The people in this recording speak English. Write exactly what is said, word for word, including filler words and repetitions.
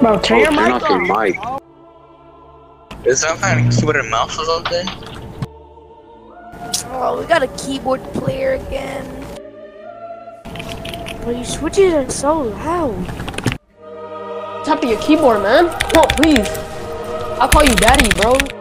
Bro, turn your Turn mic off your mic. Is that kind of keyboard and mouse or something? Oh, we got a keyboard player again. Bro, your switches are so loud. Tap your keyboard, man. Come on, please. I'll call you daddy, bro.